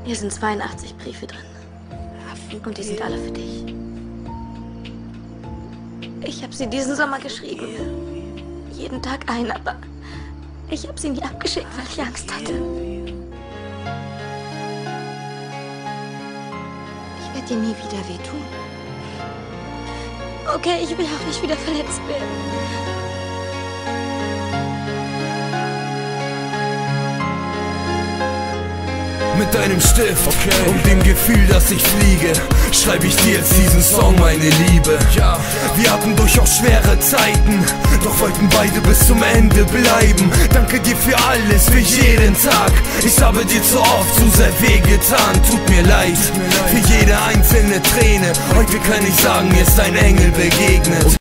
Hier sind 82 Briefe drin. Und die sind alle für dich. Ich habe sie diesen Sommer geschrieben. Jeden Tag ein, aber ich habe sie nie abgeschickt, weil ich Angst hatte. Ich werde dir nie wieder wehtun. Okay, ich will auch nicht wieder verletzt werden. Mit einem Stift und dem Gefühl, dass ich fliege, schreibe ich dir jetzt diesen Song, meine Liebe. Wir hatten durchaus schwere Zeiten, doch wollten beide bis zum Ende bleiben. Danke dir für alles, für jeden Tag. Ich habe dir zu oft zu sehr wehgetan, tut mir leid für jede einzelne Träne. Heute kann ich sagen, mir ist ein Engel begegnet. Und